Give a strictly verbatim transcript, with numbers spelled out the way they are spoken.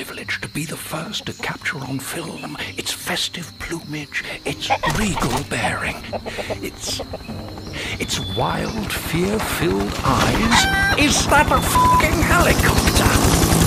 privilege to be the first to capture on film its festive plumage, its regal bearing, its... its wild, fear-filled eyes. Is that a fucking helicopter?